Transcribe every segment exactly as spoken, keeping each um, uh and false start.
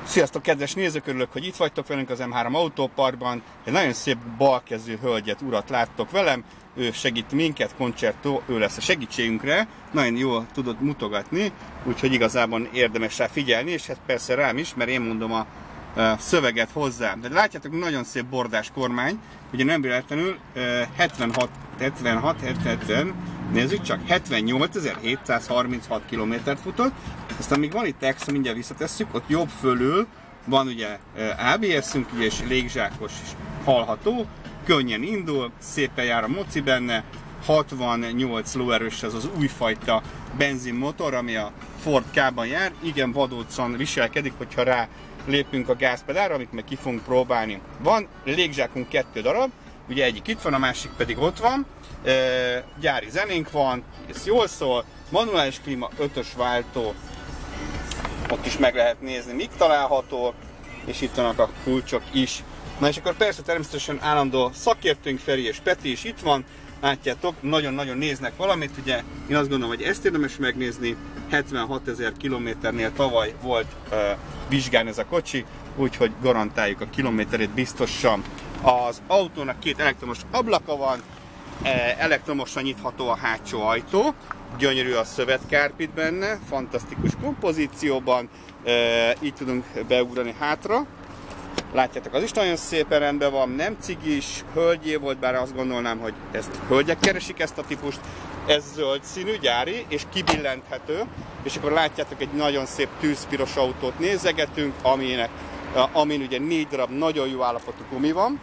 Sziasztok, kedves nézők! Örülök, hogy itt vagytok velünk az M három Autóparkban. Egy nagyon szép balkezű hölgyet, urat láttok velem. Ő segít minket, Concerto, ő lesz a segítségünkre. Nagyon jól tudod mutogatni, úgyhogy igazából érdemes rá figyelni, és hát persze rám is, mert én mondom a, a szöveget hozzá. De látjátok, nagyon szép bordás kormány, ugye nem véletlenül hetvenhat, hetvenhat, hetven, nézzük csak, hetvennyolcezer-hétszázharminchat kilométert futott. Aztán még van itt extra, mindjárt visszatesszük, ott jobb fölül van ugye á bé es-ünk és légzsákos is hallható, könnyen indul, szépen jár a moci benne, hatvannyolc lóerős ez az újfajta benzinmotor, ami a Ford K-ban jár, igen vadócan viselkedik, hogyha rá lépünk a gázpedálra, amit meg ki fogunk próbálni. Van légzsákunk kettő darab, ugye egyik itt van, a másik pedig ott van, e, gyári zenénk van, ez jól szól, manuális klíma, ötös váltó, ott is meg lehet nézni, mik található, és itt vannak a kulcsok is. Na és akkor persze természetesen állandó szakértőnk Feri és Peti is itt van, látjátok, nagyon-nagyon néznek valamit, ugye én azt gondolom, hogy ezt érdemes megnézni, hetvenhatezer kilométernél tavaly volt uh, vizsgán ez a kocsi, úgyhogy garantáljuk a kilométerét biztosan. Az autónak két elektromos ablaka van, elektromosan nyitható a hátsó ajtó, gyönyörű a szövetkárpit benne, fantasztikus kompozícióban, így tudunk beugrani hátra. Látjátok, az is nagyon szépen rendben van, nem cigis, hölgyé volt, bár azt gondolnám, hogy ezt hölgyek keresik ezt a típust. Ez zöld színű, gyári, és kibillenthető, és akkor látjátok, egy nagyon szép tűzpiros autót nézegetünk, aminek, amin ugye négy darab nagyon jó állapotú gumi van.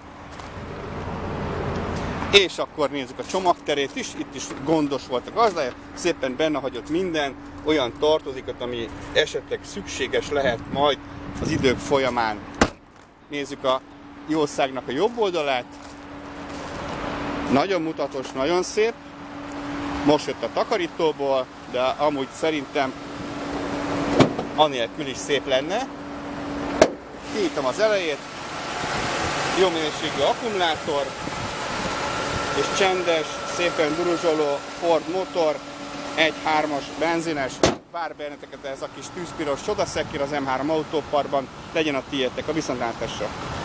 És akkor nézzük a csomagterét is, itt is gondos volt a gazdája, szépen benne hagyott minden, olyan tartozékot, ami esetleg szükséges lehet majd az idők folyamán. Nézzük a jószágnak a jobb oldalát, nagyon mutatos, nagyon szép, most jött a takarítóból, de amúgy szerintem anélkül is szép lenne. Kinyitom az elejét, jó minőségű akkumulátor, és csendes, szépen duruzsoló Ford motor, egy hármas benzines, vár benneteket ez a kis tűzpiros csodaszekkér az M három Autóparkban, legyen a tiétek, a viszontlátásra!